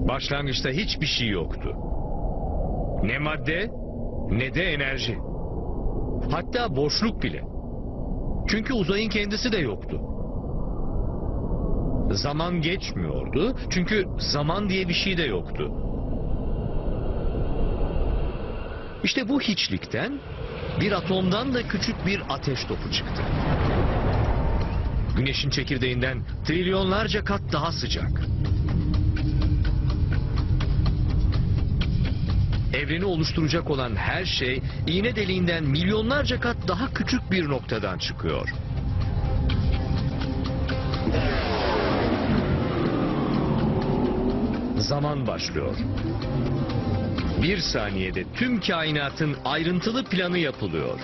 Başlangıçta hiçbir şey yoktu. Ne madde, ne de enerji. Hatta boşluk bile. Çünkü uzayın kendisi de yoktu. Zaman geçmiyordu, çünkü zaman diye bir şey de yoktu. İşte bu hiçlikten bir atomdan da küçük bir ateş topu çıktı. Güneşin çekirdeğinden trilyonlarca kat daha sıcak. Evreni oluşturacak olan her şey iğne deliğinden milyonlarca kat daha küçük bir noktadan çıkıyor. Zaman başlıyor. Bir saniyede tüm kainatın ayrıntılı planı yapılıyor.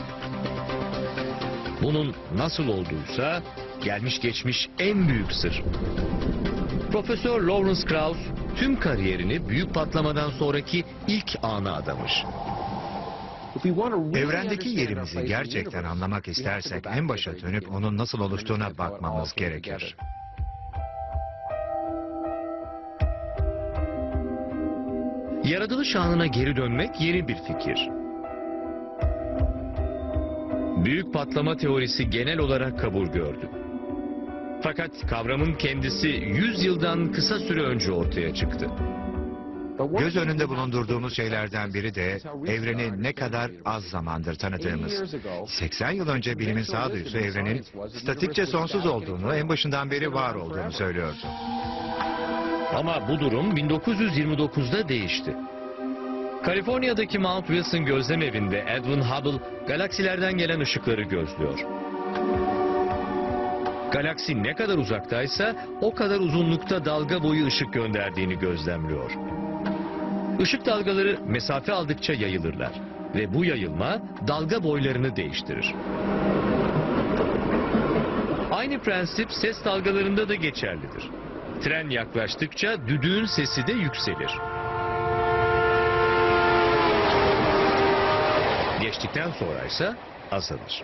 Bunun nasıl olduysa gelmiş geçmiş en büyük sır. Profesör Lawrence Krauss tüm kariyerini büyük patlamadan sonraki ilk ana adamış. Evrendeki yerimizi gerçekten anlamak istersek en başa dönüp onun nasıl oluştuğuna bakmamız gerekir. Yaratılış anına geri dönmek yeni bir fikir. Büyük patlama teorisi genel olarak kabul gördü. Fakat kavramın kendisi 100 yıldan kısa süre önce ortaya çıktı. Göz önünde bulundurduğumuz şeylerden biri de evreni ne kadar az zamandır tanıdığımız. 80 yıl önce bilimin sağduyusu evrenin statikçe sonsuz olduğunu, en başından beri var olduğunu söylüyordu. Ama bu durum 1929'da değişti. Kaliforniya'daki Mount Wilson gözlem evinde Edwin Hubble galaksilerden gelen ışıkları gözlüyor. Galaksi ne kadar uzaktaysa o kadar uzunlukta dalga boyu ışık gönderdiğini gözlemliyor. Işık dalgaları mesafe aldıkça yayılırlar ve bu yayılma dalga boylarını değiştirir. Aynı prensip ses dalgalarında da geçerlidir. Tren yaklaştıkça düdüğün sesi de yükselir. Geçtikten sonra ise azalır.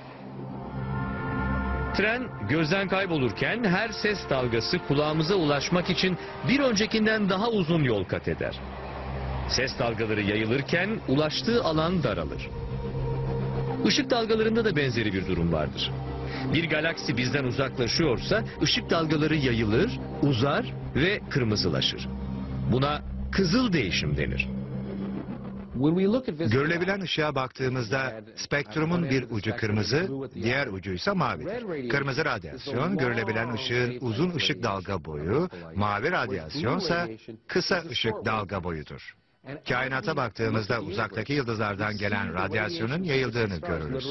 Tren gözden kaybolurken her ses dalgası kulağımıza ulaşmak için bir öncekinden daha uzun yol kat eder. Ses dalgaları yayılırken ulaştığı alan daralır. Işık dalgalarında da benzeri bir durum vardır. Bir galaksi bizden uzaklaşıyorsa ışık dalgaları yayılır, uzar ve kırmızılaşır. Buna kızıl değişim denir. Görülebilen ışığa baktığımızda spektrumun bir ucu kırmızı, diğer ucuysa mavidir. Kırmızı radyasyon görülebilen ışığın uzun ışık dalga boyu, mavi radyasyonsa kısa ışık dalga boyudur. Kainata baktığımızda uzaktaki yıldızlardan gelen radyasyonun yayıldığını görürüz.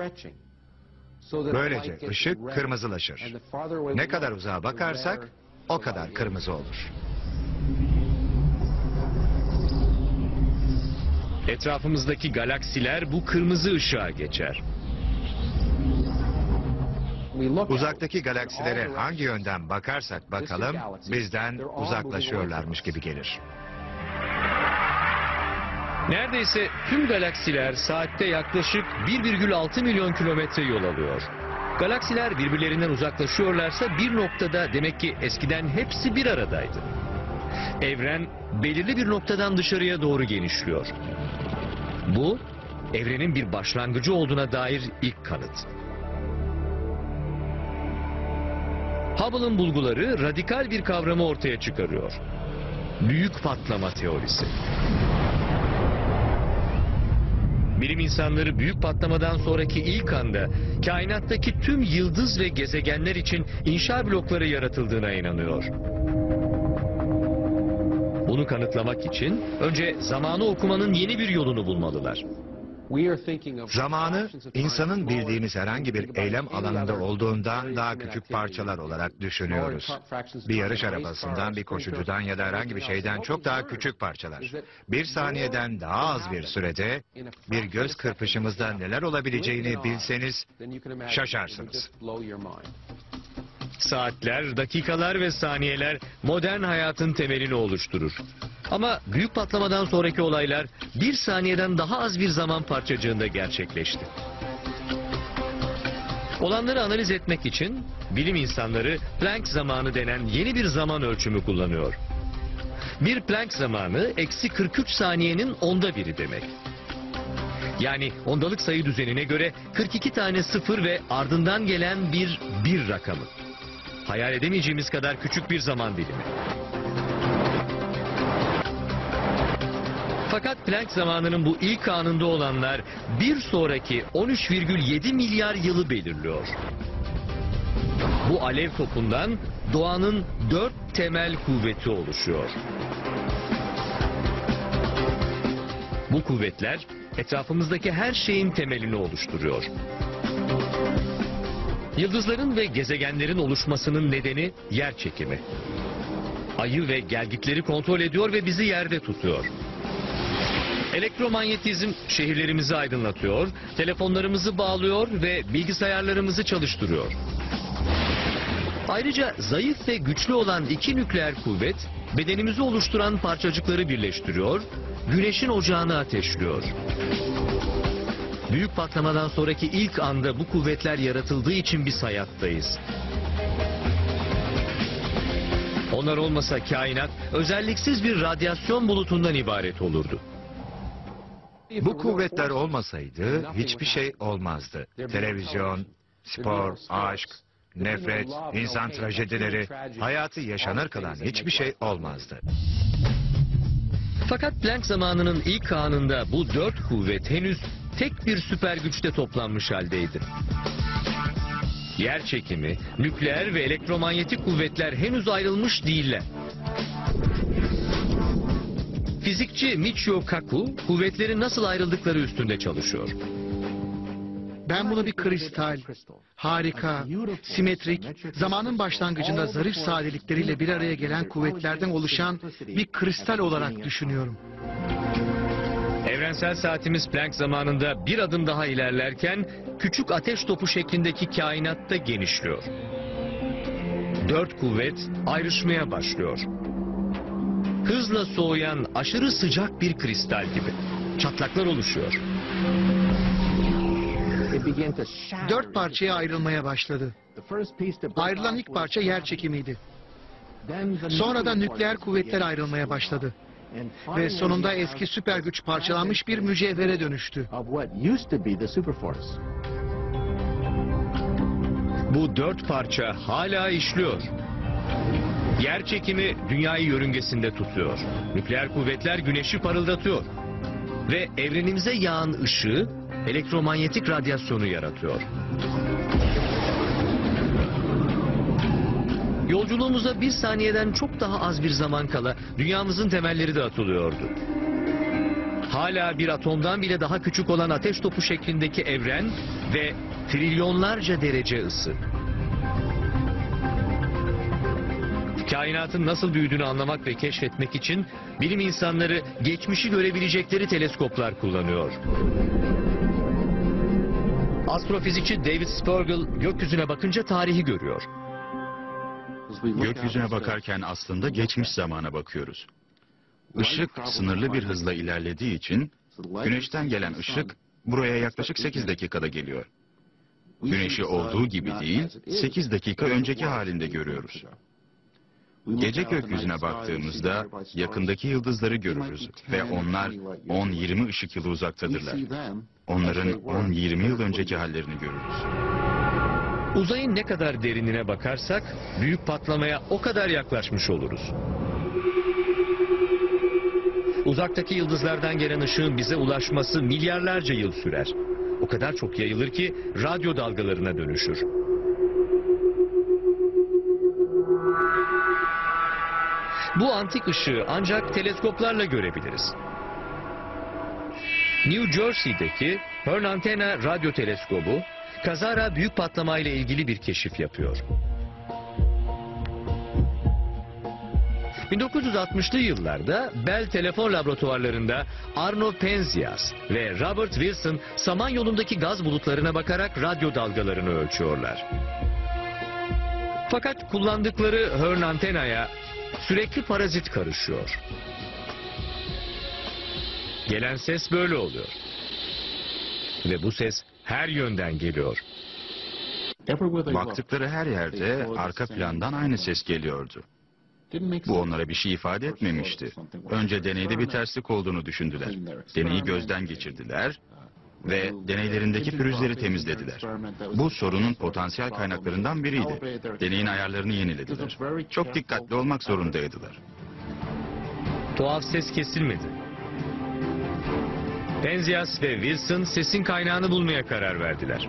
Böylece ışık kırmızılaşır. Ne kadar uzağa bakarsak o kadar kırmızı olur. Etrafımızdaki galaksiler bu kırmızı ışığa geçer. Uzaktaki galaksilere hangi yönden bakarsak bakalım bizden uzaklaşıyorlarmış gibi gelir. Neredeyse tüm galaksiler saatte yaklaşık 1,6 milyon kilometre yol alıyor. Galaksiler birbirlerinden uzaklaşıyorlarsa bir noktada demek ki eskiden hepsi bir aradaydı. Evren belirli bir noktadan dışarıya doğru genişliyor. Bu, evrenin bir başlangıcı olduğuna dair ilk kanıt. Hubble'ın bulguları radikal bir kavramı ortaya çıkarıyor. Büyük patlama teorisi. Bilim insanları büyük patlamadan sonraki ilk anda kainattaki tüm yıldız ve gezegenler için inşa blokları yaratıldığına inanıyor. Bunu kanıtlamak için önce zamanı okumanın yeni bir yolunu bulmalılar. Zamanı insanın bildiğimiz herhangi bir eylem alanında olduğundan daha küçük parçalar olarak düşünüyoruz. Bir yarış arabasından, bir koşucudan ya da herhangi bir şeyden çok daha küçük parçalar. Bir saniyeden daha az bir sürede bir göz kırpışımızda neler olabileceğini bilseniz şaşarsınız. Saatler, dakikalar ve saniyeler modern hayatın temelini oluşturur. Ama büyük patlamadan sonraki olaylar bir saniyeden daha az bir zaman parçacığında gerçekleşti. Olanları analiz etmek için bilim insanları Planck zamanı denen yeni bir zaman ölçümü kullanıyor. Bir Planck zamanı eksi 43 saniyenin onda biri demek. Yani ondalık sayı düzenine göre 42 tane sıfır ve ardından gelen bir rakamı. Hayal edemeyeceğimiz kadar küçük bir zaman dilimi. Fakat Planck zamanının bu ilk anında olanlar bir sonraki 13,7 milyar yılı belirliyor. Bu alev topundan doğanın 4 temel kuvveti oluşuyor. Bu kuvvetler etrafımızdaki her şeyin temelini oluşturuyor. Yıldızların ve gezegenlerin oluşmasının nedeni yer çekimi. Ayı ve gelgitleri kontrol ediyor ve bizi yerde tutuyor. Elektromanyetizm şehirlerimizi aydınlatıyor, telefonlarımızı bağlıyor ve bilgisayarlarımızı çalıştırıyor. Ayrıca zayıf ve güçlü olan iki nükleer kuvvet bedenimizi oluşturan parçacıkları birleştiriyor, güneşin ocağını ateşliyor. Büyük patlamadan sonraki ilk anda bu kuvvetler yaratıldığı için biz hayattayız. Onlar olmasa kainat özelliksiz bir radyasyon bulutundan ibaret olurdu. Bu kuvvetler olmasaydı hiçbir şey olmazdı. Televizyon, spor, aşk, nefret, insan trajedileri, hayatı yaşanır kılan hiçbir şey olmazdı. Fakat Planck zamanının ilk anında bu 4 kuvvet henüz tek bir süper güçte toplanmış haldeydi. Yer çekimi, nükleer ve elektromanyetik kuvvetler henüz ayrılmış değiller. Fizikçi Michio Kaku, kuvvetlerin nasıl ayrıldıkları üstünde çalışıyor. Ben bunu bir kristal, harika, simetrik, zamanın başlangıcında zarif sadelikleriyle bir araya gelen kuvvetlerden oluşan bir kristal olarak düşünüyorum. Evrensel saatimiz Planck zamanında bir adım daha ilerlerken küçük ateş topu şeklindeki kainatta genişliyor. 4 kuvvet ayrışmaya başlıyor. Hızla soğuyan aşırı sıcak bir kristal gibi. Çatlaklar oluşuyor. 4 parçaya ayrılmaya başladı. Ayrılan ilk parça yer çekimiydi. Sonra da nükleer kuvvetler ayrılmaya başladı. Ve sonunda eski süper güç parçalanmış bir mücevhere dönüştü. Bu 4 parça hala işliyor. Yer çekimi dünyayı yörüngesinde tutuyor. Nükleer kuvvetler güneşi parıldatıyor. Ve evrenimize yağan ışığı elektromanyetik radyasyonu yaratıyor. Yolculuğumuza bir saniyeden çok daha az bir zaman kala dünyamızın temelleri de atılıyordu. Hala bir atomdan bile daha küçük olan ateş topu şeklindeki evren ve trilyonlarca derece ısı. Kainatın nasıl büyüdüğünü anlamak ve keşfetmek için bilim insanları geçmişi görebilecekleri teleskoplar kullanıyor. Astrofizikçi David Spergel gökyüzüne bakınca tarihi görüyor. Gökyüzüne bakarken aslında geçmiş zamana bakıyoruz. Işık sınırlı bir hızla ilerlediği için güneşten gelen ışık buraya yaklaşık 8 dakikada geliyor. Güneşi olduğu gibi değil, 8 dakika önceki halinde görüyoruz. Gece gökyüzüne baktığımızda yakındaki yıldızları görürüz ve onlar 10-20 ışık yılı uzaktadırlar. Onların 10-20 yıl önceki hallerini görürüz. Uzayın ne kadar derinine bakarsak büyük patlamaya o kadar yaklaşmış oluruz. Uzaktaki yıldızlardan gelen ışığın bize ulaşması milyarlarca yıl sürer. O kadar çok yayılır ki radyo dalgalarına dönüşür. Bu antik ışığı ancak teleskoplarla görebiliriz. New Jersey'deki Hern Antena radyo teleskobu kazara büyük patlamayla ilgili bir keşif yapıyor. 1960'lı yıllarda Bell telefon laboratuvarlarında Arno Penzias ve Robert Wilson Samanyolu'ndaki gaz bulutlarına bakarak radyo dalgalarını ölçüyorlar. Fakat kullandıkları Hern antenaya sürekli parazit karışıyor. Gelen ses böyle oluyor. Ve bu ses her yönden geliyor. Baktıkları her yerde arka plandan aynı ses geliyordu. Bu onlara bir şey ifade etmemişti. Önce deneyde bir terslik olduğunu düşündüler. Deneyi gözden geçirdiler ve deneylerindeki pürüzleri temizlediler. Bu sorunun potansiyel kaynaklarından biriydi. Deneyin ayarlarını yenilediler. Çok dikkatli olmak zorundaydılar. Tuhaf ses kesilmedi. Penzias ve Wilson sesin kaynağını bulmaya karar verdiler.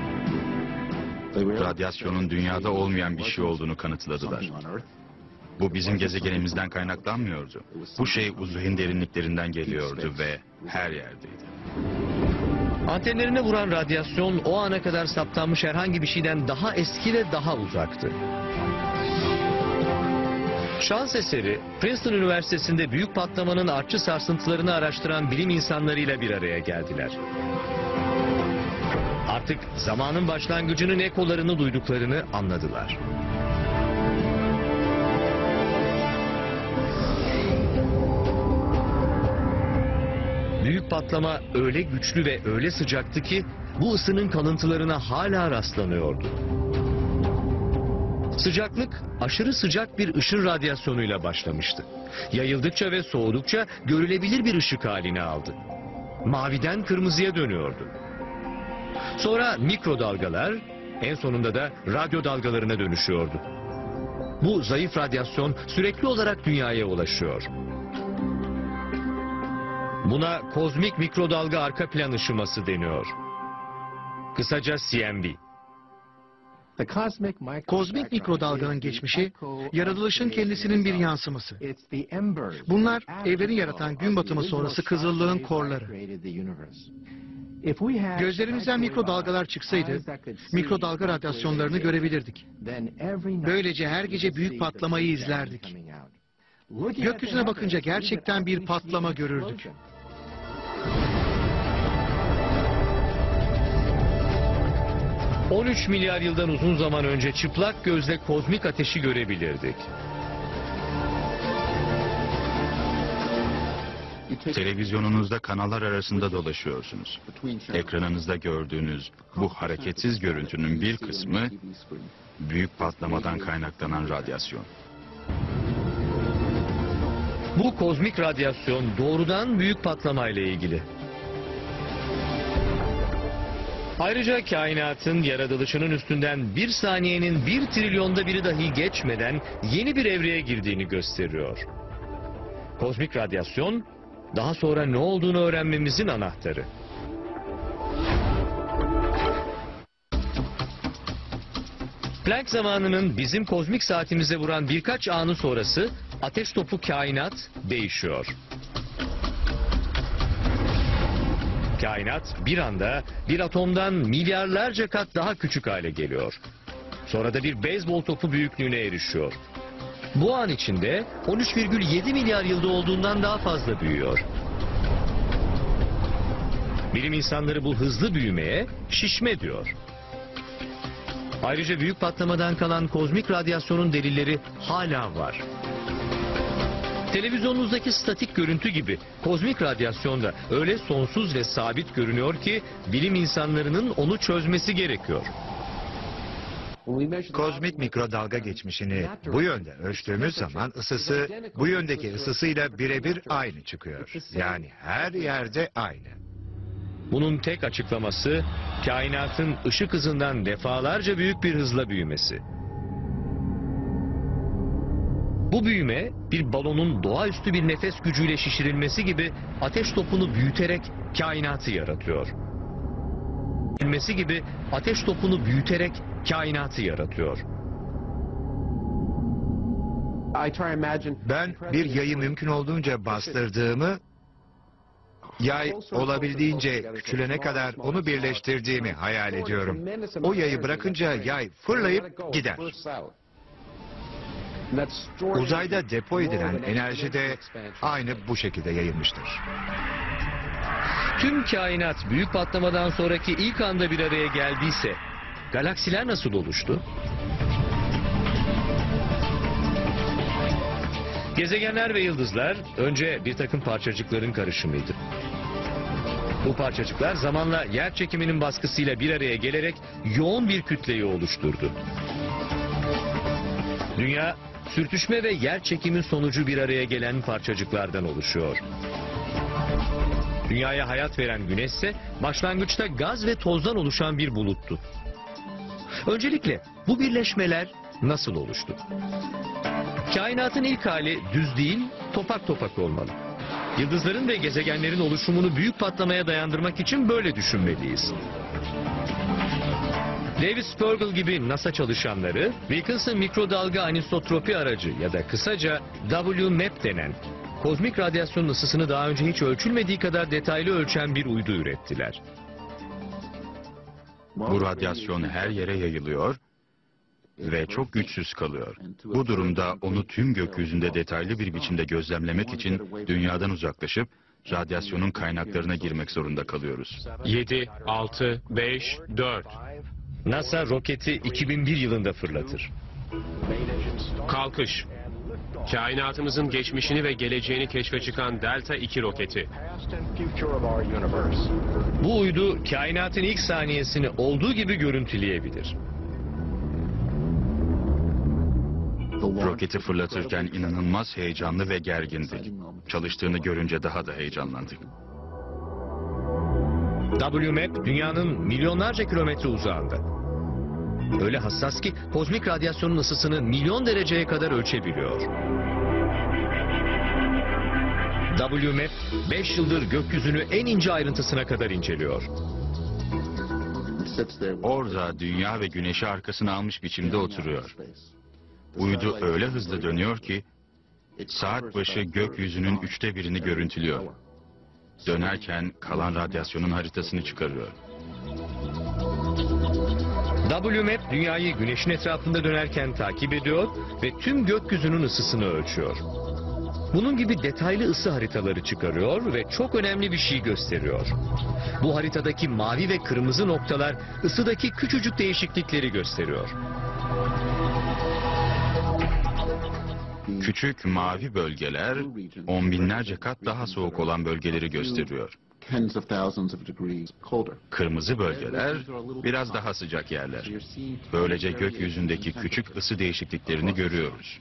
Radyasyonun dünyada olmayan bir şey olduğunu kanıtladılar. Bu bizim gezegenimizden kaynaklanmıyordu. Bu şey uzayın derinliklerinden geliyordu ve her yerdeydi. Antenlerine vuran radyasyon o ana kadar saptanmış herhangi bir şeyden daha eski ve daha uzaktı. Şans eseri Princeton Üniversitesi'nde büyük patlamanın artçı sarsıntılarını araştıran bilim insanlarıyla bir araya geldiler. Artık zamanın başlangıcının ekolarını duyduklarını anladılar. Büyük patlama öyle güçlü ve öyle sıcaktı ki bu ısının kalıntılarına hala rastlanıyordu. Sıcaklık aşırı sıcak bir ışın radyasyonuyla başlamıştı. Yayıldıkça ve soğudukça görülebilir bir ışık halini aldı. Maviden kırmızıya dönüyordu. Sonra mikrodalgalar, en sonunda da radyo dalgalarına dönüşüyordu. Bu zayıf radyasyon sürekli olarak dünyaya ulaşıyor. Buna kozmik mikrodalga arka plan ışıması deniyor. Kısaca CMB. Kozmik mikrodalganın geçmişi, yaratılışın kendisinin bir yansıması. Bunlar evreni yaratan gün batımı sonrası kızıllığın korları. Gözlerimizden mikrodalgalar çıksaydı, mikrodalga radyasyonlarını görebilirdik. Böylece her gece büyük patlamayı izlerdik. Gökyüzüne bakınca gerçekten bir patlama görürdük. ...13 milyar yıldan uzun zaman önce çıplak gözle kozmik ateşi görebilirdik. Televizyonunuzda kanallar arasında dolaşıyorsunuz. Ekranınızda gördüğünüz bu hareketsiz görüntünün bir kısmı büyük patlamadan kaynaklanan radyasyon. Bu kozmik radyasyon doğrudan büyük patlamayla ilgili. Ayrıca kainatın yaratılışının üstünden bir saniyenin 1 trilyonda biri dahi geçmeden yeni bir evreye girdiğini gösteriyor. Kozmik radyasyon, daha sonra ne olduğunu öğrenmemizin anahtarı. Planck zamanının bizim kozmik saatimize vuran birkaç anı sonrası ateş topu kainat değişiyor. Kainat bir anda bir atomdan milyarlarca kat daha küçük hale geliyor. Sonra da bir beyzbol topu büyüklüğüne erişiyor. Bu an içinde 13,7 milyar yılda olduğundan daha fazla büyüyor. Bilim insanları bu hızlı büyümeye şişme diyor. Ayrıca büyük patlamadan kalan kozmik radyasyonun delilleri hala var. Televizyonunuzdaki statik görüntü gibi kozmik radyasyon da öyle sonsuz ve sabit görünüyor ki bilim insanlarının onu çözmesi gerekiyor. Kozmik mikrodalga geçmişini bu yönde ölçtüğümüz zaman ısısı bu yöndeki ısısıyla birebir aynı çıkıyor. Yani her yerde aynı. Bunun tek açıklaması kainatın ışık hızından defalarca büyük bir hızla büyümesi. Bu büyüme bir balonun doğaüstü bir nefes gücüyle şişirilmesi gibi ateş topunu büyüterek kainatı yaratıyor. Büyümesi gibi ateş topunu büyüterek kainatı yaratıyor. Ben bir yayı mümkün olduğunca bastırdığımı, yay olabildiğince küçülene kadar onu birleştirdiğimi hayal ediyorum. O yayı bırakınca yay fırlayıp gider. Uzayda depo edilen enerji de aynı bu şekilde yayılmıştır. Tüm kainat büyük patlamadan sonraki ilk anda bir araya geldiyse galaksiler nasıl oluştu? Gezegenler ve yıldızlar önce bir takım parçacıkların karışımıydı. Bu parçacıklar zamanla yer çekiminin baskısıyla bir araya gelerek yoğun bir kütleyi oluşturdu. Dünya sürtüşme ve yer çekimi sonucu bir araya gelen parçacıklardan oluşuyor. Dünyaya hayat veren Güneş ise başlangıçta gaz ve tozdan oluşan bir buluttu. Öncelikle bu birleşmeler nasıl oluştu? Kainatın ilk hali düz değil, topak topak olmalı. Yıldızların ve gezegenlerin oluşumunu büyük patlamaya dayandırmak için böyle düşünmeliyiz. David Spergel gibi NASA çalışanları, Wilkinson mikrodalga anisotropi aracı ya da kısaca WMAP denen kozmik radyasyon ısısını daha önce hiç ölçülmediği kadar detaylı ölçen bir uydu ürettiler. Bu radyasyon her yere yayılıyor ve çok güçsüz kalıyor. Bu durumda onu tüm gökyüzünde detaylı bir biçimde gözlemlemek için dünyadan uzaklaşıp radyasyonun kaynaklarına girmek zorunda kalıyoruz. 7, 6, 5, 4. NASA roketi 2001 yılında fırlatır. Kalkış. Kainatımızın geçmişini ve geleceğini keşfe çıkan Delta II roketi. Bu uydu kainatın ilk saniyesini olduğu gibi görüntüleyebilir. Roketi fırlatırken inanılmaz heyecanlı ve gergindik. Çalıştığını görünce daha da heyecanlandık. WMAP dünyanın milyonlarca kilometre uzağında. Öyle hassas ki kozmik radyasyonun ısısını milyon dereceye kadar ölçebiliyor. WMAP 5 yıldır gökyüzünü en ince ayrıntısına kadar inceliyor. Orada dünya ve güneşi arkasına almış biçimde oturuyor. Uydu öyle hızlı dönüyor ki saat başı gökyüzünün 1/3'ünü görüntülüyor. Dönerken kalan radyasyonun haritasını çıkarıyor. WMAP dünyayı güneşin etrafında dönerken takip ediyor ve tüm gökyüzünün ısısını ölçüyor. Bunun gibi detaylı ısı haritaları çıkarıyor ve çok önemli bir şey gösteriyor. Bu haritadaki mavi ve kırmızı noktalar ısıdaki küçücük değişiklikleri gösteriyor. Küçük mavi bölgeler 10 binlerce kat daha soğuk olan bölgeleri gösteriyor. Kırmızı bölgeler biraz daha sıcak yerler. Böylece gökyüzündeki küçük ısı değişikliklerini görüyoruz.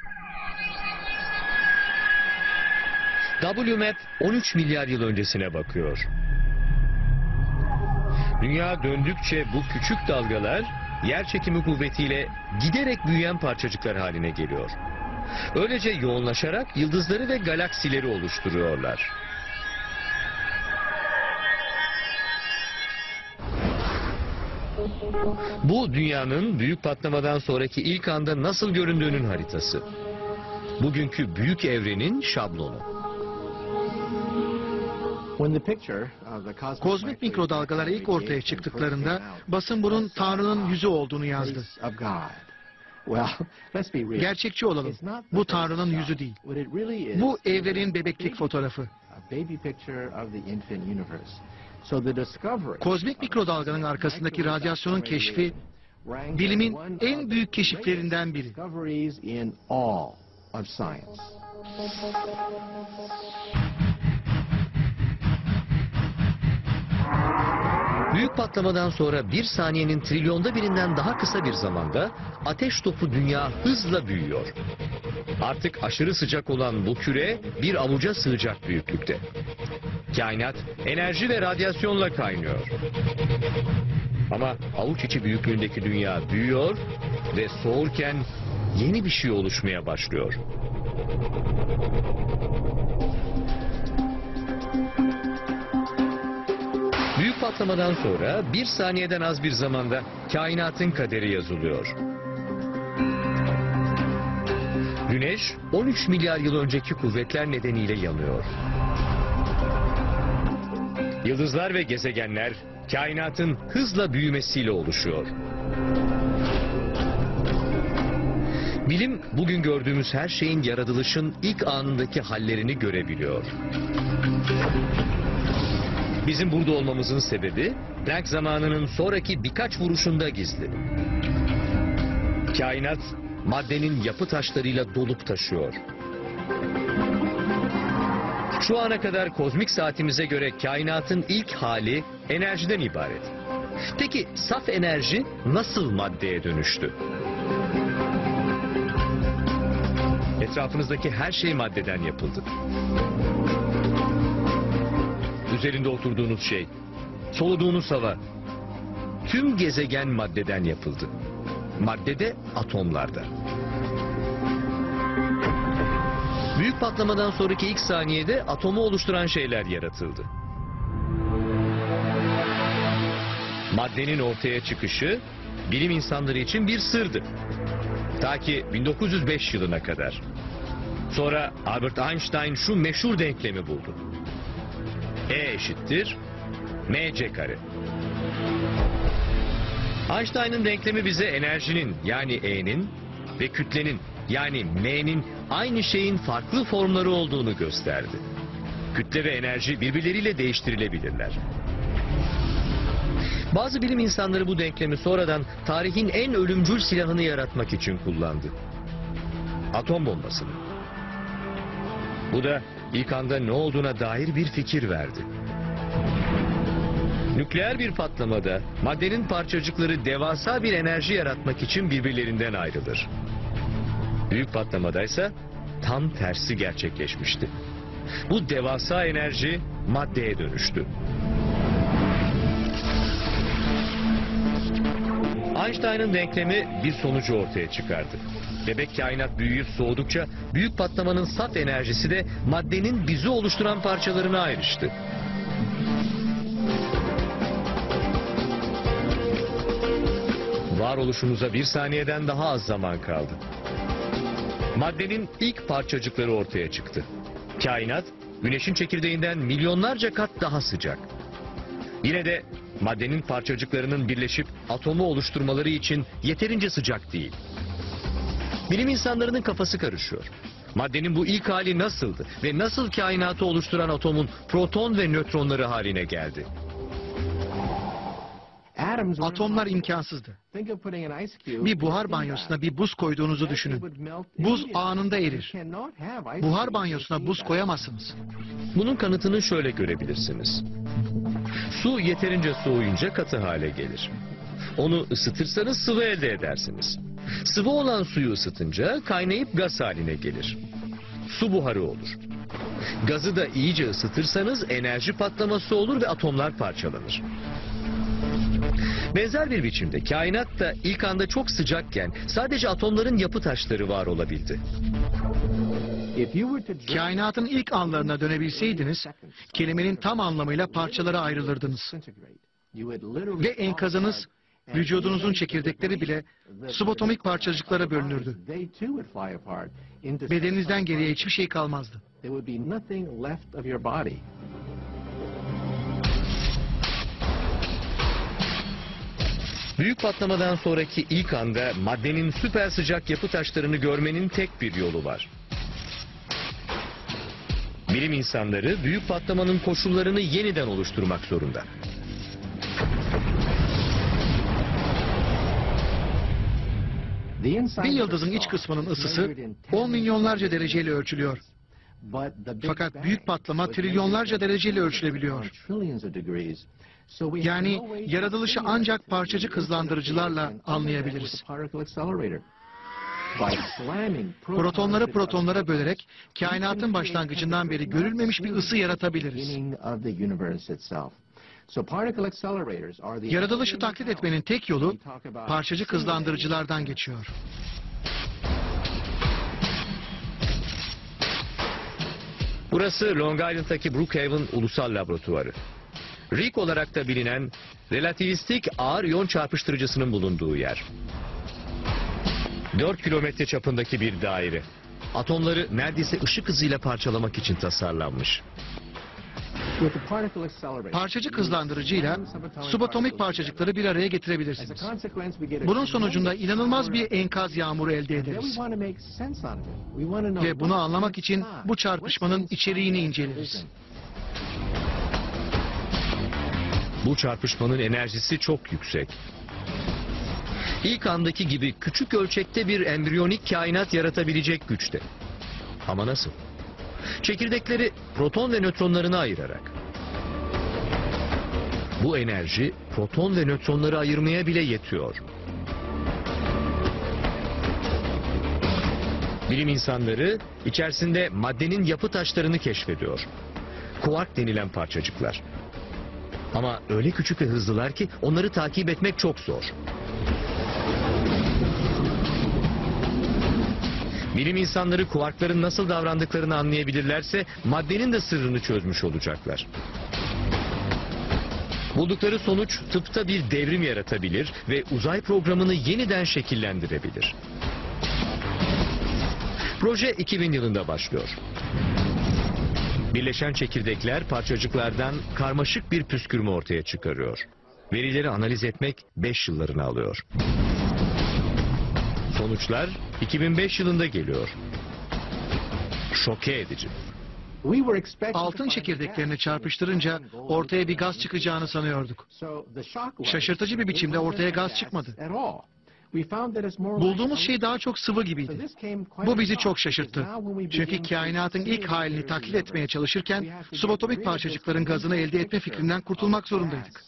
WMAP 13 milyar yıl öncesine bakıyor. Dünya döndükçe bu küçük dalgalar yer çekimi kuvvetiyle giderek büyüyen parçacıklar haline geliyor. Öylece yoğunlaşarak yıldızları ve galaksileri oluşturuyorlar. Bu dünyanın büyük patlamadan sonraki ilk anda nasıl göründüğünün haritası. Bugünkü büyük evrenin şablonu. Kozmik mikrodalgalar ilk ortaya çıktıklarında basın bunun Tanrı'nın yüzü olduğunu yazdı. Gerçekçi olalım. Bu Tanrı'nın yüzü değil. Bu evrenin bebeklik fotoğrafı. Kozmik mikrodalganın arkasındaki radyasyonun keşfi bilimin en büyük keşiflerinden biri. Büyük patlamadan sonra bir saniyenin trilyonda birinden daha kısa bir zamanda ateş topu dünya hızla büyüyor. Artık aşırı sıcak olan bu küre bir avuca sığacak büyüklükte. Kainat enerji ve radyasyonla kaynıyor. Ama avuç içi büyüklüğündeki dünya büyüyor ve soğurken yeni bir şey oluşmaya başlıyor. Büyük patlamadan sonra bir saniyeden az bir zamanda kainatın kaderi yazılıyor. Güneş 13 milyar yıl önceki kuvvetler nedeniyle yanıyor. Yıldızlar ve gezegenler kainatın hızla büyümesiyle oluşuyor. Bilim bugün gördüğümüz her şeyin yaratılışın ilk anındaki hallerini görebiliyor. Bizim burada olmamızın sebebi Planck zamanının sonraki birkaç vuruşunda gizli. Kainat maddenin yapı taşlarıyla dolup taşıyor. Şu ana kadar kozmik saatimize göre kainatın ilk hali enerjiden ibaret. Peki saf enerji nasıl maddeye dönüştü? Etrafınızdaki her şey maddeden yapıldı. Üzerinde oturduğunuz şey, soluduğunuz hava, tüm gezegen maddeden yapıldı. Madde de atomlarda. Büyük patlamadan sonraki ilk saniyede atomu oluşturan şeyler yaratıldı. Maddenin ortaya çıkışı bilim insanları için bir sırdı. Ta ki 1905 yılına kadar. Sonra Albert Einstein şu meşhur denklemi buldu. E eşittir mc kare. Einstein'ın denklemi bize enerjinin yani E'nin ve kütlenin yani M'nin aynı şeyin farklı formları olduğunu gösterdi. Kütle ve enerji birbirleriyle değiştirilebilirler. Bazı bilim insanları bu denklemi sonradan tarihin en ölümcül silahını yaratmak için kullandı. Atom bombasını. Bu da ilk anda ne olduğuna dair bir fikir verdi. Nükleer bir patlamada maddenin parçacıkları devasa bir enerji yaratmak için birbirlerinden ayrılır. Büyük patlamadaysa tam tersi gerçekleşmişti. Bu devasa enerji maddeye dönüştü. Einstein'ın denklemi bir sonucu ortaya çıkardı. Bebek kainat büyüyüp soğudukça büyük patlamanın saf enerjisi de maddenin bizi oluşturan parçalarına ayrıştı. Varoluşumuza bir saniyeden daha az zaman kaldı. Maddenin ilk parçacıkları ortaya çıktı. Kainat, güneşin çekirdeğinden milyonlarca kat daha sıcak. Yine de maddenin parçacıklarının birleşip atomu oluşturmaları için yeterince sıcak değil. Bilim insanlarının kafası karışıyor. Maddenin bu ilk hali nasıldı ve nasıl kainatı oluşturan atomun proton ve nötronları haline geldi? Atomlar imkansızdı. Bir buhar banyosuna bir buz koyduğunuzu düşünün. Buz anında erir. Buhar banyosuna buz koyamazsınız. Bunun kanıtını şöyle görebilirsiniz. Su yeterince soğuyunca katı hale gelir. Onu ısıtırsanız sıvı elde edersiniz. Sıvı olan suyu ısıtınca kaynayıp gaz haline gelir. Su buharı olur. Gazı da iyice ısıtırsanız enerji patlaması olur ve atomlar parçalanır. Benzer bir biçimde kainat da ilk anda çok sıcakken sadece atomların yapı taşları var olabildi. Kainatın ilk anlarına dönebilseydiniz, kelimenin tam anlamıyla parçalara ayrılırdınız. Ve enkazınız, vücudunuzun çekirdekleri bile subatomik parçacıklara bölünürdü. Bedeninizden geriye hiçbir şey kalmazdı. Büyük patlamadan sonraki ilk anda maddenin süper sıcak yapı taşlarını görmenin tek bir yolu var. Bilim insanları büyük patlamanın koşullarını yeniden oluşturmak zorunda. Bir yıldızın iç kısmının ısısı 10 milyonlarca dereceyle ölçülüyor. Fakat büyük patlama trilyonlarca dereceyle ölçülebiliyor. Yani yaratılışı ancak parçacık hızlandırıcılarla anlayabiliriz. Protonları protonlara bölerek kainatın başlangıcından beri görülmemiş bir ısı yaratabiliriz. Yaratılışı taklit etmenin tek yolu parçacık hızlandırıcılardan geçiyor. Burası Long Island'daki Brookhaven Ulusal Laboratuvarı. RIC olarak da bilinen relativistik ağır iyon çarpıştırıcısının bulunduğu yer. 4 kilometre çapındaki bir daire. Atomları neredeyse ışık hızıyla parçalamak için tasarlanmış. Parçacık hızlandırıcıyla subatomik parçacıkları bir araya getirebilirsiniz. Bunun sonucunda inanılmaz bir enkaz yağmuru elde ederiz. Ve bunu anlamak için bu çarpışmanın içeriğini inceleriz. Bu çarpışmanın enerjisi çok yüksek. İlk andaki gibi küçük ölçekte bir embriyonik kainat yaratabilecek güçte. Ama nasıl? Çekirdekleri proton ve nötronlarına ayırarak. Bu enerji proton ve nötronları ayırmaya bile yetiyor. Bilim insanları içerisinde maddenin yapı taşlarını keşfediyor. Kuark denilen parçacıklar. Ama öyle küçük ve hızlılar ki onları takip etmek çok zor. Bilim insanları kuarkların nasıl davrandıklarını anlayabilirlerse maddenin de sırrını çözmüş olacaklar. Buldukları sonuç tıpta bir devrim yaratabilir ve uzay programını yeniden şekillendirebilir. Proje 2000 yılında başlıyor. Birleşen çekirdekler parçacıklardan karmaşık bir püskürme ortaya çıkarıyor. Verileri analiz etmek 5 yıllarını alıyor. Sonuçlar 2005 yılında geliyor. Şoke edici. Altın çekirdeklerini çarpıştırınca ortaya bir gaz çıkacağını sanıyorduk. Şaşırtıcı bir biçimde ortaya gaz çıkmadı. Bulduğumuz şey daha çok sıvı gibiydi. Bu bizi çok şaşırttı. Çünkü kainatın ilk halini taklit etmeye çalışırken subatomik parçacıkların gazını elde etme fikrinden kurtulmak zorundaydık.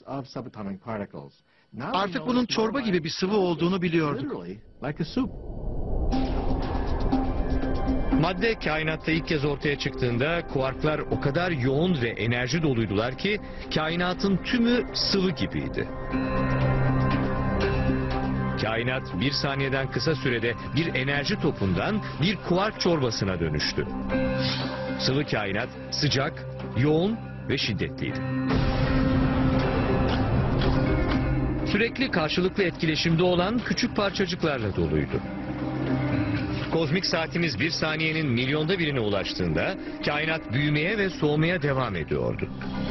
Artık bunun çorba gibi bir sıvı olduğunu biliyorduk. Madde kainatta ilk kez ortaya çıktığında kuarklar o kadar yoğun ve enerji doluydular ki kainatın tümü sıvı gibiydi. Kainat bir saniyeden kısa sürede bir enerji topundan bir kuark çorbasına dönüştü. Sıvı kainat sıcak, yoğun ve şiddetliydi. Sürekli karşılıklı etkileşimde olan küçük parçacıklarla doluydu. Kozmik saatimiz bir saniyenin milyonda birine ulaştığında kainat büyümeye ve soğumaya devam ediyordu.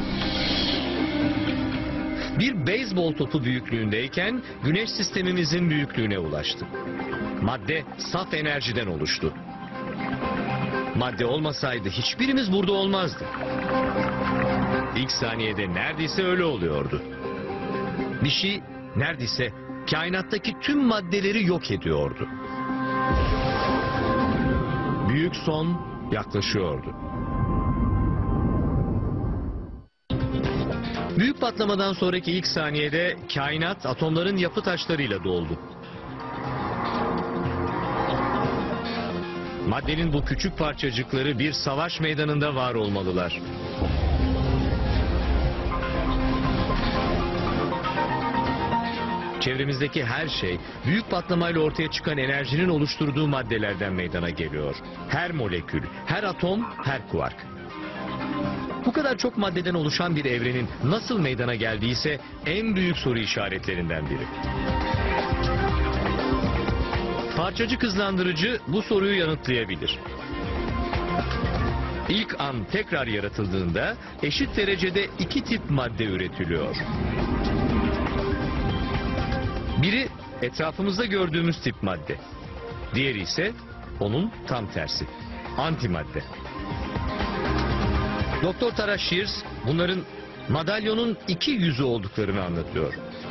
Bir beyzbol topu büyüklüğündeyken güneş sistemimizin büyüklüğüne ulaştı. Madde saf enerjiden oluştu. Madde olmasaydı hiçbirimiz burada olmazdı. İlk saniyede neredeyse öyle oluyordu. Bir şey neredeyse kainattaki tüm maddeleri yok ediyordu. Büyük son yaklaşıyordu. Büyük patlamadan sonraki ilk saniyede kainat atomların yapı taşlarıyla doldu. Maddenin bu küçük parçacıkları bir savaş meydanında var olmalılar. Çevremizdeki her şey büyük patlamayla ortaya çıkan enerjinin oluşturduğu maddelerden meydana geliyor. Her molekül, her atom, her kuark. Bu kadar çok maddeden oluşan bir evrenin nasıl meydana geldiyse en büyük soru işaretlerinden biri. Parçacık hızlandırıcı bu soruyu yanıtlayabilir. İlk an tekrar yaratıldığında eşit derecede iki tip madde üretiliyor. Biri etrafımızda gördüğümüz tip madde. Diğeri ise onun tam tersi. Antimadde. Dr. Tara Shears bunların madalyonun iki yüzü olduklarını anlatıyor.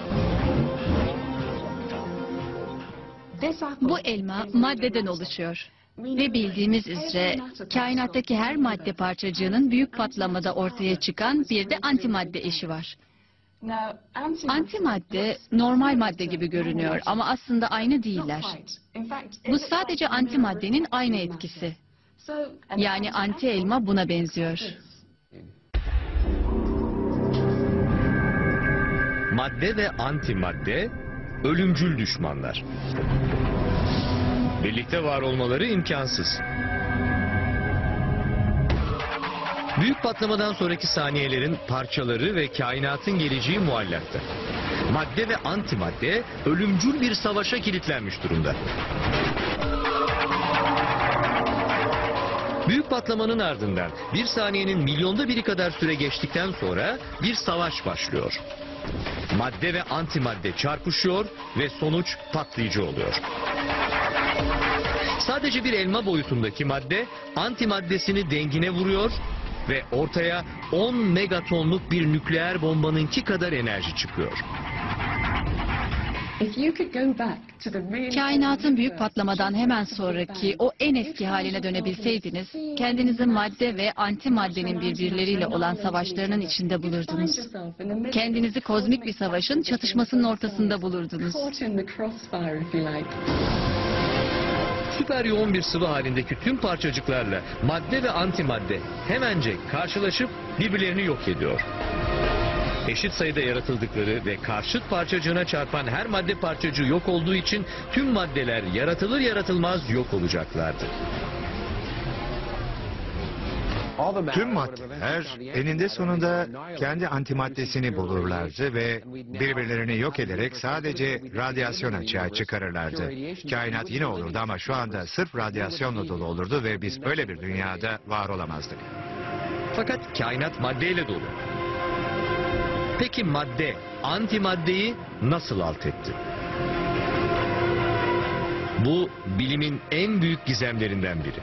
Bu elma maddeden oluşuyor. Ve bildiğimiz üzere kainattaki her madde parçacığının büyük patlamada ortaya çıkan bir de antimadde eşi var. Antimadde normal madde gibi görünüyor ama aslında aynı değiller. Bu sadece antimaddenin aynı etkisi. Yani anti elma buna benziyor. Madde ve antimadde ölümcül düşmanlar. Birlikte var olmaları imkansız. Büyük patlamadan sonraki saniyelerin parçaları ve kainatın geleceği muallakta. Madde ve antimadde ölümcül bir savaşa kilitlenmiş durumda. Büyük patlamanın ardından bir saniyenin milyonda biri kadar süre geçtikten sonra bir savaş başlıyor. Madde ve antimadde çarpışıyor ve sonuç patlayıcı oluyor. Sadece bir elma boyutundaki madde antimaddesini dengine vuruyor ve ortaya 10 megatonluk bir nükleer bombanınki kadar enerji çıkıyor. Kainatın büyük patlamadan hemen sonraki o en eski haline dönebilseydiniz, kendinizi madde ve antimaddenin birbirleriyle olan savaşlarının içinde bulurdunuz. Kendinizi kozmik bir savaşın çatışmasının ortasında bulurdunuz. Süper yoğun bir sıvı halindeki tüm parçacıklarla madde ve antimadde hemencek karşılaşıp birbirlerini yok ediyor. Eşit sayıda yaratıldıkları ve karşıt parçacığına çarpan her madde parçacığı yok olduğu için tüm maddeler yaratılır yaratılmaz yok olacaklardı. Tüm maddeler eninde sonunda kendi antimaddesini bulurlardı ve birbirlerini yok ederek sadece radyasyon açığa çıkarırlardı. Kainat yine olurdu ama şu anda sırf radyasyonla dolu olurdu ve biz öyle bir dünyada var olamazdık. Fakat kainat maddeyle dolu. Peki madde, antimaddeyi nasıl alt etti? Bu bilimin en büyük gizemlerinden biri.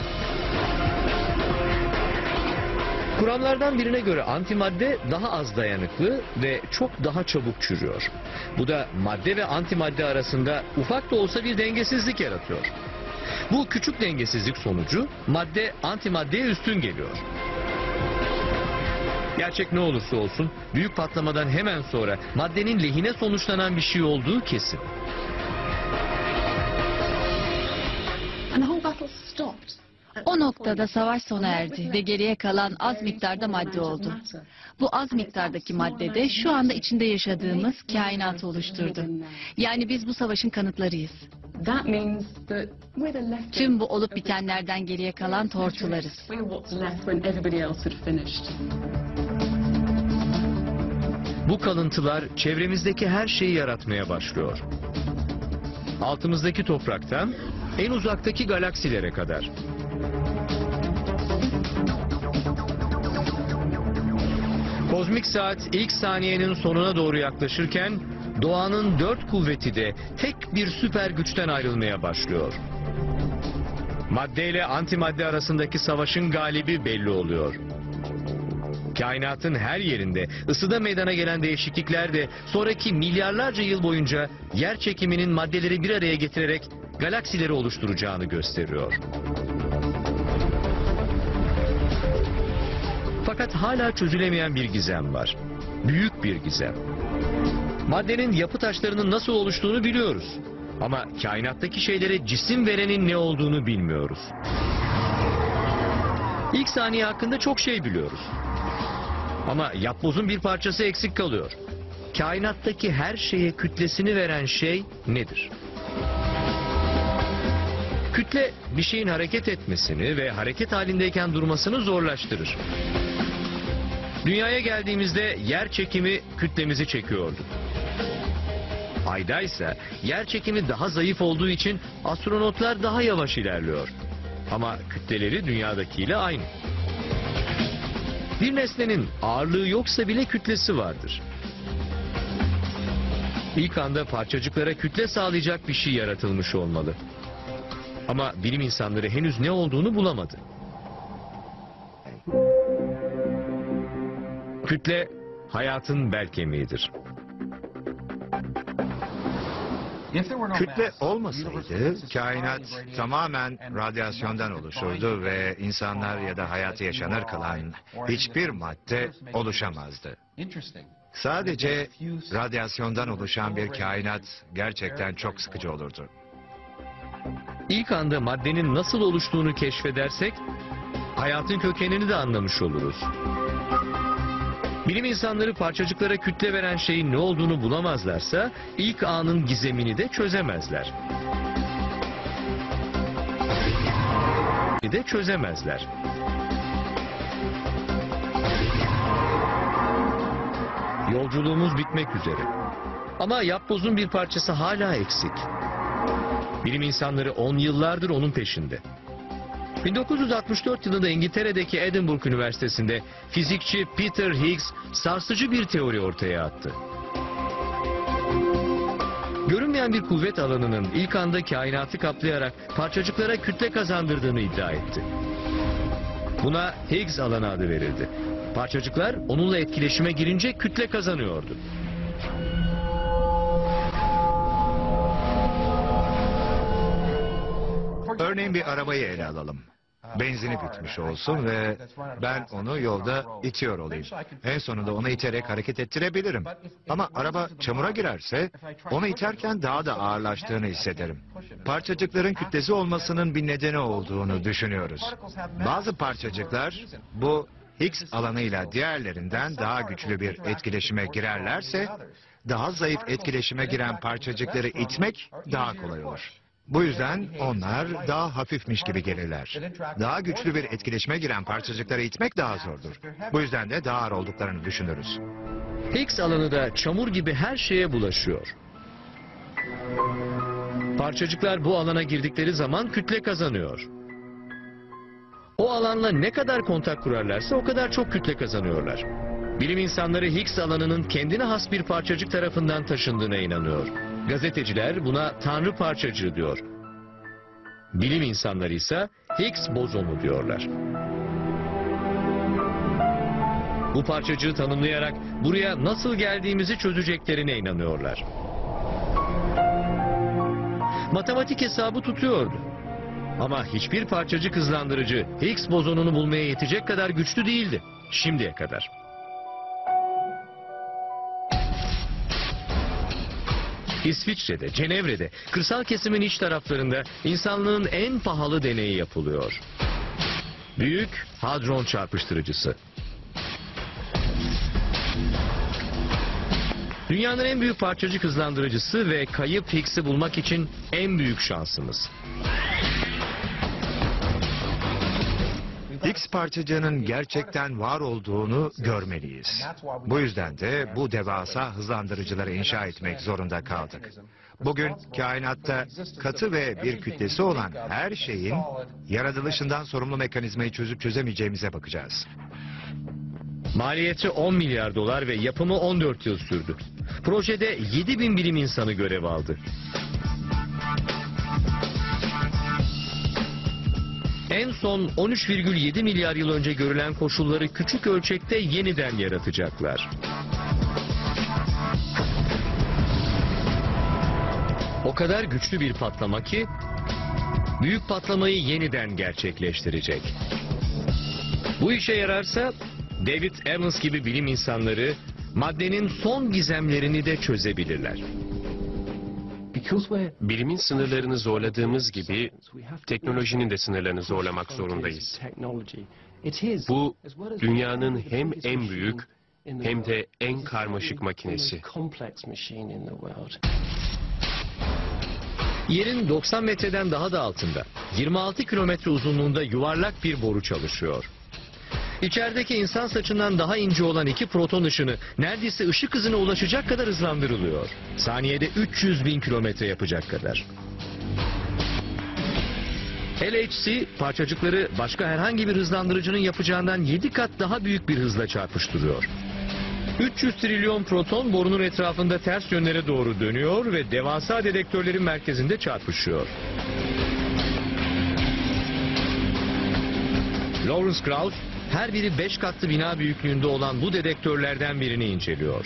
Kuramlardan birine göre antimadde daha az dayanıklı ve çok daha çabuk çürüyor. Bu da madde ve antimadde arasında ufak da olsa bir dengesizlik yaratıyor. Bu küçük dengesizlik sonucu madde antimaddeye üstün geliyor. Gerçek ne olursa olsun büyük patlamadan hemen sonra maddenin lehine sonuçlanan bir şey olduğu kesin. O noktada savaş sona erdi ve geriye kalan az miktarda madde oldu. Bu az miktardaki madde de şu anda içinde yaşadığımız kainatı oluşturdu. Yani biz bu savaşın kanıtlarıyız. Tüm bu olup bitenlerden geriye kalan tortularız. Bu kalıntılar çevremizdeki her şeyi yaratmaya başlıyor. Altımızdaki topraktan en uzaktaki galaksilere kadar. Kozmik saat ilk saniyenin sonuna doğru yaklaşırken doğanın dört kuvveti de tek bir süper güçten ayrılmaya başlıyor. Madde ile antimadde arasındaki savaşın galibi belli oluyor. Kainatın her yerinde ısıda meydana gelen değişiklikler de sonraki milyarlarca yıl boyunca yer çekiminin maddeleri bir araya getirerek galaksileri oluşturacağını gösteriyor. Fakat hala çözülemeyen bir gizem var. Büyük bir gizem. Maddenin yapı taşlarının nasıl oluştuğunu biliyoruz. Ama kainattaki şeylere cisim verenin ne olduğunu bilmiyoruz. İlk saniye hakkında çok şey biliyoruz. Ama yapbozun bir parçası eksik kalıyor. Kainattaki her şeye kütlesini veren şey nedir? Kütle bir şeyin hareket etmesini ve hareket halindeyken durmasını zorlaştırır. Dünyaya geldiğimizde yer çekimi kütlemizi çekiyordu. Ayda ise yer çekimi daha zayıf olduğu için astronotlar daha yavaş ilerliyor. Ama kütleleri dünyadakiyle aynı. Bir nesnenin ağırlığı yoksa bile kütlesi vardır. İlk anda parçacıklara kütle sağlayacak bir şey yaratılmış olmalı. Ama bilim insanları henüz ne olduğunu bulamadı. Kütle hayatın bel kemiğidir. Kütle olmasaydı kainat tamamen radyasyondan oluşurdu ve insanlar ya da hayatı yaşanır kılan hiçbir madde oluşamazdı. Sadece radyasyondan oluşan bir kainat gerçekten çok sıkıcı olurdu. İlk anda maddenin nasıl oluştuğunu keşfedersek hayatın kökenini de anlamış oluruz. Bilim insanları parçacıklara kütle veren şeyin ne olduğunu bulamazlarsa ilk anın gizemini de çözemezler. Yolculuğumuz bitmek üzere. Ama yapbozun bir parçası hala eksik. Bilim insanları 10 yıllardır onun peşinde. 1964 yılında İngiltere'deki Edinburgh Üniversitesi'nde fizikçi Peter Higgs sarsıcı bir teori ortaya attı. Görünmeyen bir kuvvet alanının ilk anda kainatı kaplayarak parçacıklara kütle kazandırdığını iddia etti. Buna Higgs alanı adı verildi. Parçacıklar onunla etkileşime girince kütle kazanıyordu. Örneğin bir arabayı ele alalım. benzini bitmiş olsun ve ben onu yolda itiyor olayım. En sonunda onu iterek hareket ettirebilirim. Ama araba çamura girerse onu iterken daha da ağırlaştığını hissederim. Parçacıkların kütlesi olmasının bir nedeni olduğunu düşünüyoruz. Bazı parçacıklar bu Higgs alanıyla diğerlerinden daha güçlü bir etkileşime girerlerse, daha zayıf etkileşime giren parçacıkları itmek daha kolay olur. Bu yüzden onlar daha hafifmiş gibi gelirler. Daha güçlü bir etkileşime giren parçacıkları itmek daha zordur. Bu yüzden de daha ağır olduklarını düşünürüz. Higgs alanı da çamur gibi her şeye bulaşıyor. Parçacıklar bu alana girdikleri zaman kütle kazanıyor. O alanla ne kadar kontak kurarlarsa o kadar çok kütle kazanıyorlar. Bilim insanları Higgs alanının kendine has bir parçacık tarafından taşındığına inanıyor. Gazeteciler buna Tanrı parçacığı diyor. Bilim insanları ise Higgs bozonu diyorlar. Bu parçacığı tanımlayarak buraya nasıl geldiğimizi çözeceklerine inanıyorlar. Matematik hesabı tutuyordu. Ama hiçbir parçacık hızlandırıcı Higgs bozonunu bulmaya yetecek kadar güçlü değildi şimdiye kadar. İsviçre'de, Cenevre'de, kırsal kesimin iç taraflarında insanlığın en pahalı deneyi yapılıyor. Büyük Hadron çarpıştırıcısı. Dünyanın en büyük parçacık hızlandırıcısı ve kayıp Higgs'i bulmak için en büyük şansımız. Higgs parçacığının gerçekten var olduğunu görmeliyiz. Bu yüzden de bu devasa hızlandırıcıları inşa etmek zorunda kaldık. Bugün kainatta katı ve bir kütlesi olan her şeyin yaratılışından sorumlu mekanizmayı çözüp çözemeyeceğimize bakacağız. Maliyeti 10 milyar dolar ve yapımı 14 yıl sürdü. Projede 7.000 bilim insanı görev aldı. En son 13,7 milyar yıl önce görülen koşulları küçük ölçekte yeniden yaratacaklar. O kadar güçlü bir patlama ki büyük patlamayı yeniden gerçekleştirecek. Bu işe yararsa David Evans gibi bilim insanları maddenin son gizemlerini de çözebilirler. Bilimin sınırlarını zorladığımız gibi teknolojinin de sınırlarını zorlamak zorundayız. Bu dünyanın hem en büyük hem de en karmaşık makinesi. Yerin 90 metreden daha da altında 26 kilometre uzunluğunda yuvarlak bir boru çalışıyor. İçerideki insan saçından daha ince olan iki proton ışını neredeyse ışık hızına ulaşacak kadar hızlandırılıyor. Saniyede 300.000 kilometre yapacak kadar. LHC parçacıkları başka herhangi bir hızlandırıcının yapacağından 7 kat daha büyük bir hızla çarpıştırıyor. 300 trilyon proton borunun etrafında ters yönlere doğru dönüyor ve devasa dedektörlerin merkezinde çarpışıyor. Lawrence Krauss her biri 5 katlı bina büyüklüğünde olan bu dedektörlerden birini inceliyor.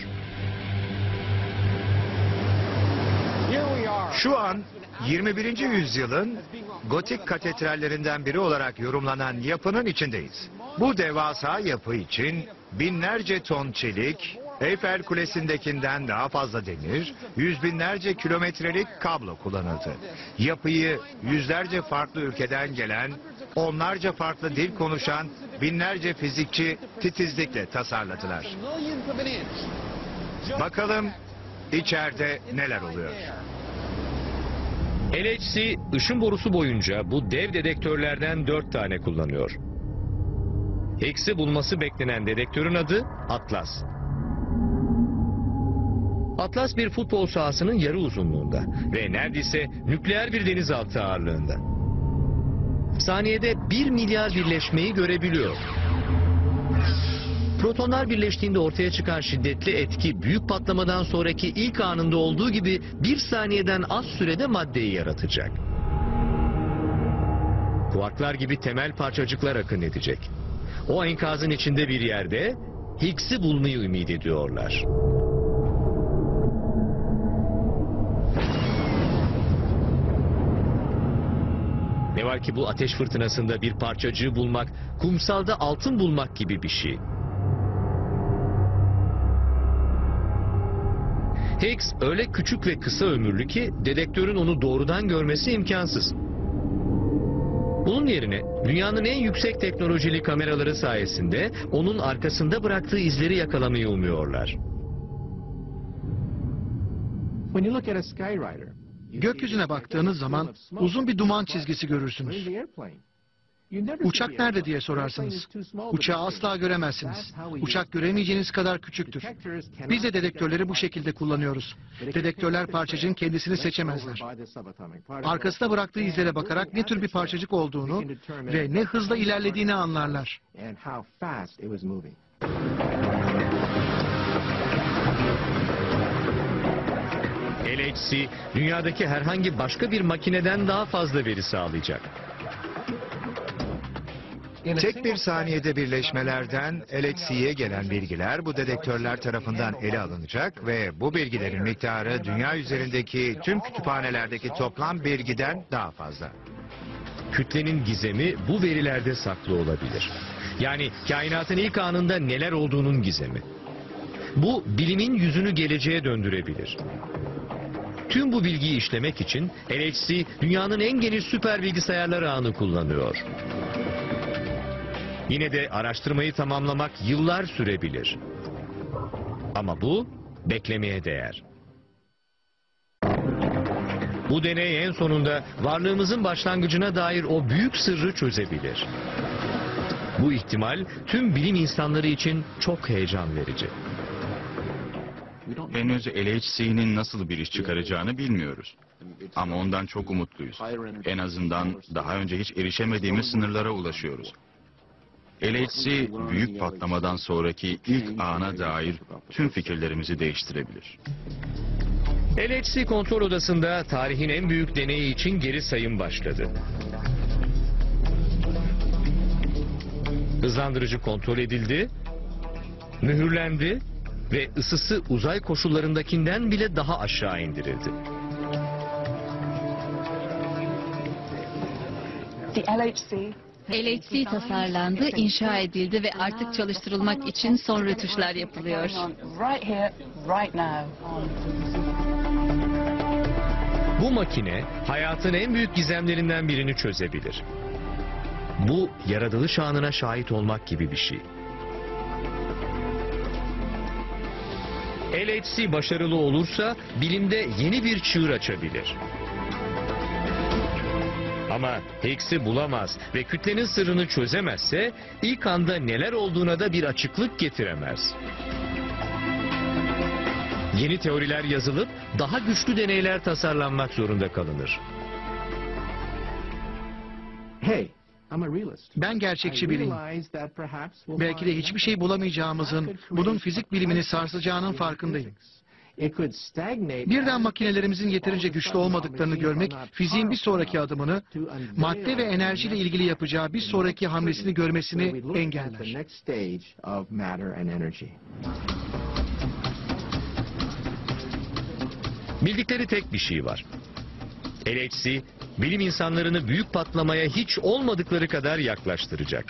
Şu an 21. yüzyılın gotik katedrallerinden biri olarak yorumlanan yapının içindeyiz. Bu devasa yapı için binlerce ton çelik, Eyfel Kulesi'ndekinden daha fazla demir, yüz binlerce kilometrelik kablo kullanıldı. Yapıyı yüzlerce farklı ülkeden gelen, onlarca farklı dil konuşan binlerce fizikçi titizlikle tasarladılar. Bakalım içeride neler oluyor. LHC ışın borusu boyunca bu dev dedektörlerden 4 tane kullanıyor. Higgs'i bulması beklenen dedektörün adı Atlas. Atlas bir futbol sahasının yarı uzunluğunda ve neredeyse nükleer bir denizaltı ağırlığında. Saniyede 1 milyar birleşmeyi görebiliyor. Protonlar birleştiğinde ortaya çıkan şiddetli etki büyük patlamadan sonraki ilk anında olduğu gibi 1 saniyeden az sürede maddeyi yaratacak. Kuarklar gibi temel parçacıklar akın edecek. O enkazın içinde bir yerde Higgs'i bulmayı ümit ediyorlar. var ki bu ateş fırtınasında bir parçacığı bulmak, kumsalda altın bulmak gibi bir şey. Higgs öyle küçük ve kısa ömürlü ki dedektörün onu doğrudan görmesi imkansız. Bunun yerine dünyanın en yüksek teknolojili kameraları sayesinde onun arkasında bıraktığı izleri yakalamayı umuyorlar. Gökyüzüne baktığınız zaman uzun bir duman çizgisi görürsünüz. Uçak nerede diye sorarsınız. Uçağı asla göremezsiniz. Uçak göremeyeceğiniz kadar küçüktür. Biz de dedektörleri bu şekilde kullanıyoruz. Dedektörler parçacığın kendisini seçemezler. Arkasına bıraktığı izlere bakarak ne tür bir parçacık olduğunu ve ne hızla ilerlediğini anlarlar. LHC, dünyadaki herhangi başka bir makineden daha fazla veri sağlayacak. Tek bir saniyede birleşmelerden LHC'ye gelen bilgiler bu dedektörler tarafından ele alınacak ve bu bilgilerin miktarı dünya üzerindeki tüm kütüphanelerdeki toplam bilgiden daha fazla. Kütlenin gizemi bu verilerde saklı olabilir. Yani kainatın ilk anında neler olduğunun gizemi. Bu bilimin yüzünü geleceğe döndürebilir. Tüm bu bilgiyi işlemek için LHC dünyanın en geniş süper bilgisayarlar ağını kullanıyor. Yine de araştırmayı tamamlamak yıllar sürebilir. Ama bu beklemeye değer. Bu deney en sonunda varlığımızın başlangıcına dair o büyük sırrı çözebilir. Bu ihtimal tüm bilim insanları için çok heyecan verici. Henüz LHC'nin nasıl bir iş çıkaracağını bilmiyoruz. Ama ondan çok umutluyuz. En azından daha önce hiç erişemediğimiz sınırlara ulaşıyoruz. LHC büyük patlamadan sonraki ilk ana dair tüm fikirlerimizi değiştirebilir. LHC kontrol odasında tarihin en büyük deneyi için geri sayım başladı. Hızlandırıcı kontrol edildi, mühürlendi ve ısısı uzay koşullarındakinden bile daha aşağı indirildi. LHC tasarlandı, inşa edildi ve artık çalıştırılmak için son rötuşlar yapılıyor. Bu makine hayatın en büyük gizemlerinden birini çözebilir. Bu yaratılış anına şahit olmak gibi bir şey. LHC başarılı olursa bilimde yeni bir çığır açabilir. Ama Higgs'i bulamaz ve kütlenin sırrını çözemezse ilk anda neler olduğuna da bir açıklık getiremez. Yeni teoriler yazılıp daha güçlü deneyler tasarlanmak zorunda kalınır. Ben gerçekçi biriyim. Belki de hiçbir şey bulamayacağımızın, bunun fizik bilimini sarsacağının farkındayım. Birden makinelerimizin yeterince güçlü olmadıklarını görmek, fiziğin bir sonraki adımını, madde ve enerjiyle ilgili yapacağı bir sonraki hamlesini görmesini engeller. Bildikleri tek bir şey var. LHC, bilim insanlarını büyük patlamaya hiç olmadıkları kadar yaklaştıracak.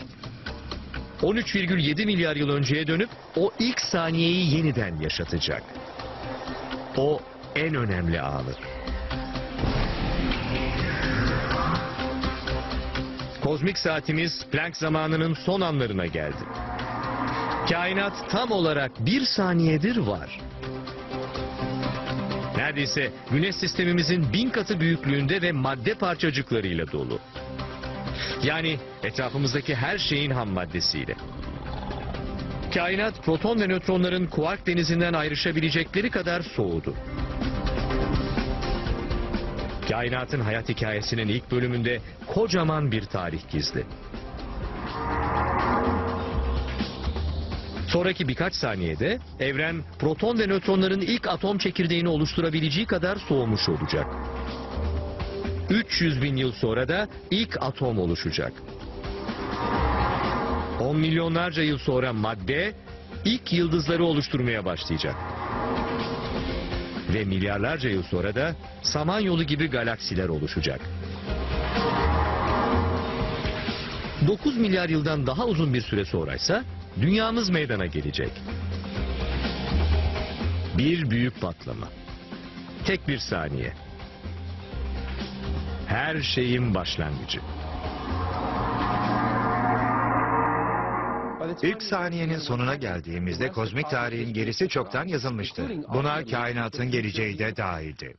13,7 milyar yıl önceye dönüp o ilk saniyeyi yeniden yaşatacak. O en önemli anı. Kozmik saatimiz Planck zamanının son anlarına geldi. Kainat tam olarak bir saniyedir var. Neredeyse Güneş sistemimizin 1000 katı büyüklüğünde ve madde parçacıklarıyla dolu. Yani etrafımızdaki her şeyin ham maddesiyle. Kainat proton ve nötronların kuark denizinden ayrışabilecekleri kadar soğudu. Kainatın hayat hikayesinin ilk bölümünde kocaman bir tarih gizli. Sonraki birkaç saniyede evren proton ve nötronların ilk atom çekirdeğini oluşturabileceği kadar soğumuş olacak. 300 bin yıl sonra da ilk atom oluşacak. 10 milyonlarca yıl sonra madde ilk yıldızları oluşturmaya başlayacak. Ve milyarlarca yıl sonra da Samanyolu gibi galaksiler oluşacak. 9 milyar yıldan daha uzun bir süre sonraysa dünyamız meydana gelecek. Bir büyük patlama. Tek bir saniye. Her şeyin başlangıcı. İlk saniyenin sonuna geldiğimizde kozmik tarihin gerisi çoktan yazılmıştı. Buna kainatın geleceği de dahildi.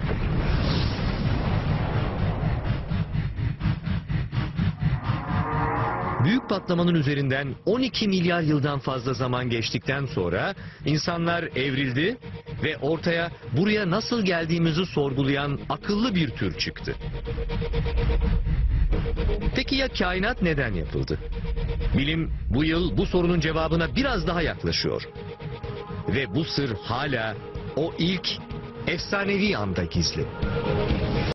Büyük patlamanın üzerinden 12 milyar yıldan fazla zaman geçtikten sonra insanlar evrildi ve ortaya buraya nasıl geldiğimizi sorgulayan akıllı bir tür çıktı. Peki ya kainat neden yapıldı? Bilim bu yıl bu sorunun cevabına biraz daha yaklaşıyor. Ve bu sır hala o ilk efsanevi anda gizli.